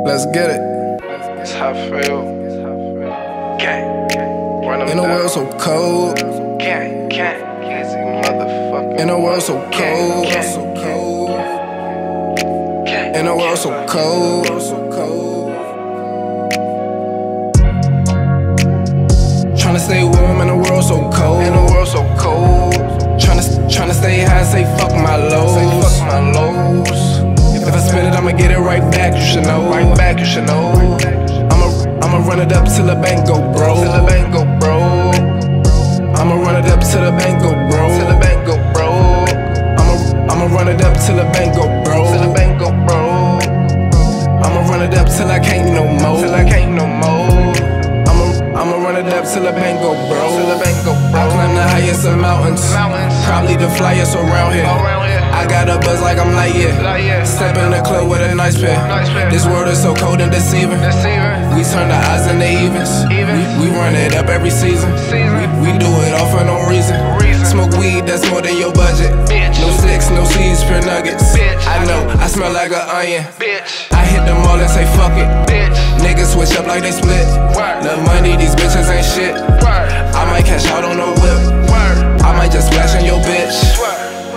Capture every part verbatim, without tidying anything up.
Let's get it. That's how I feel. Gang, gang. Run 'em In a down. world so cold. Gang, gang. Easy motherfucker. In a world so cold. Gang, So cold. gang. In a world so cold. So cold. Tryna stay warm in a world so cold. In a world so cold. Tryna tryna stay high, say fuck my lows. Say fuck my lows. If I spend it, I'ma get it right back. You should know. Right back, you should know. I'ma I'ma run it up till the bank go broke. Till the bank go broke. I'ma run it up till the bank go broke. Till the bank go broke. I'ma I'ma run it up till the bank go broke. Till the bank go broke. I'ma run it up till I can't no more. Till I can't no more. I'ma I'ma run it up till the bank go broke. Till the bank go I broke. climb the highest of mountains. Mountains. Probably the flyest around here. Around here. I got a buzz like I'm Lightyear. Lightyear. Step in the club with a nice pair. Nice pair. This world is so cold and deceiving. Deceiver. We turn the odds into evens. Evens. We, we run it up every season. Season. We, we do it all for no reason. Reason. Smoke weed that's more than your budget. Bitch. No sticks, no seeds, pure nuggets. Bitch. I know, I smell like an onion. Bitch. I hit them all and say fuck it. Bitch. Niggas switch up like they split. Word. The money, these bitches ain't shit. Word. I might cash out on a whip. Word. I might just splash on your bitch. Word.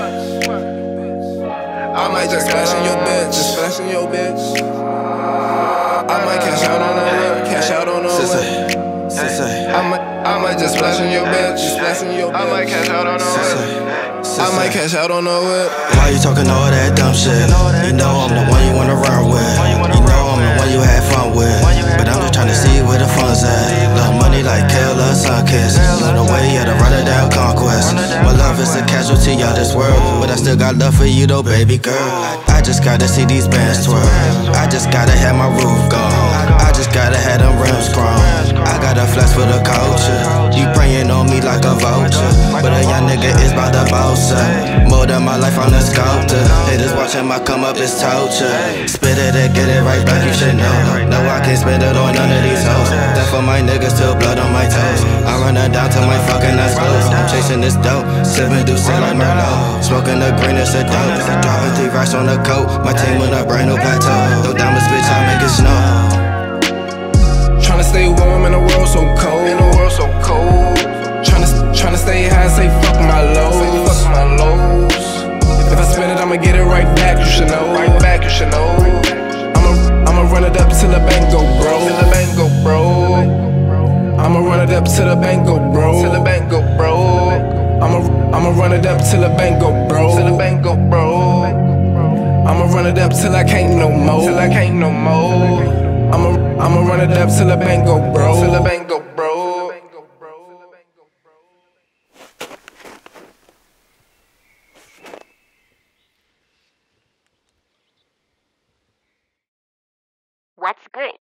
I might just splash on your bitch. Just splash on your bitch. I might cash out on a whip. Cash out on a whip. I might, I might just splash on your bitch. Splash on your bitch. I might cash out on a whip. I might cash out on a whip. Why you talking all that dumb shit? You know I'm the one you wanna run with. You know I'm the one you had fun with. But I'm just trying to see where the fun's at. Love money like Kale or Sunkiss. You on the way, yeah, to run it down conquest. My love is a casualty of this world, but I still got love for you though, baby girl. I just gotta see these bands twirl. I just gotta have my roof gone. I just gotta have them rims chrome. I got a flex for the culture. You praying on me like a vulture, but a young nigga is about to boss up. More than my life, I'm the sculptor. Haters watching my come up is torture. Spit it and get it right back, you should know. No, I can't spend it on none of these hoes. That for my niggas, still blood on my toes. I'm running down to my fucking eyes closed. I'm chasing this dope, sipping do say like Merlot. Smoking the greenest of dope. Dropping three racks on the coat. My team on a brand new plateau. Throw diamonds, bitch, I make it snow. Tryna stay warm in a world so cold. In a world so cold. Tryna tryna stay high, say fuck my lows. Say fuck my lows. If I spend it, I'ma get it right back. You should know. Right back, you should know. I'ma I'ma run it up till the bank go broke. Till the bank go broke. I'ma run it up till the bank go broke. Till the bank go broke. I'ma I'ma run it up till the bank go broke. Till the bank go broke. I'ma run it up till I can't no more. Till I can't no more. I'ma I'ma run it up till the bank go broke. Till the bank go broke. What's good?